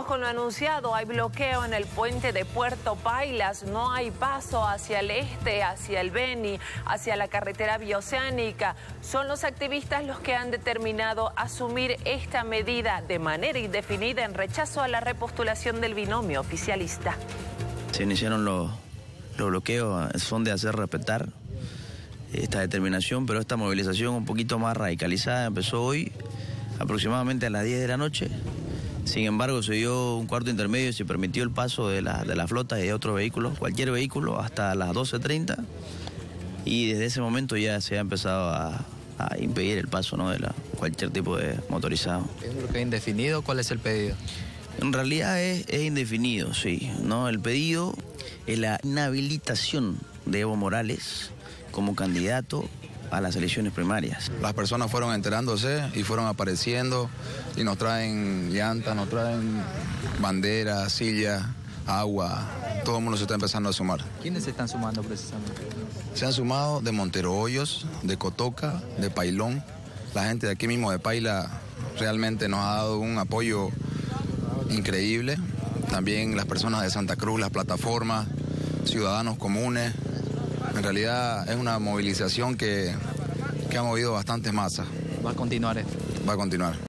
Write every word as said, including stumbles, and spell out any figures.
seguimos con lo anunciado. Hay bloqueo en el puente de Puerto Pailas. No hay paso hacia el este, hacia el Beni, hacia la carretera bioceánica. Son los activistas los que han determinado asumir esta medida de manera indefinida en rechazo a la repostulación del binomio oficialista. Se iniciaron los, los bloqueos, son de hacer respetar esta determinación, pero esta movilización un poquito más radicalizada empezó hoy, aproximadamente a las diez de la noche. Sin embargo, se dio un cuarto intermedio y se permitió el paso de la, de la flota y de otros vehículos, cualquier vehículo, hasta las doce treinta. Y desde ese momento ya se ha empezado a, a impedir el paso, ¿no?, de la, cualquier tipo de motorizado. ¿Es un bloqueo indefinido? ¿Cuál es el pedido? En realidad es, es indefinido, sí, ¿no? El pedido es la inhabilitación de Evo Morales como candidato a las elecciones primarias. Las personas fueron enterándose y fueron apareciendo y nos traen llantas, nos traen banderas, sillas, agua. Todo el mundo se está empezando a sumar. ¿Quiénes se están sumando precisamente? Se han sumado de Montero Hoyos, de Cotoca, de Pailón. La gente de aquí mismo de Paila realmente nos ha dado un apoyo increíble. También las personas de Santa Cruz, las plataformas, ciudadanos comunes. En realidad es una movilización que, que ha movido bastantes masas. ¿Va a continuar esto? Va a continuar.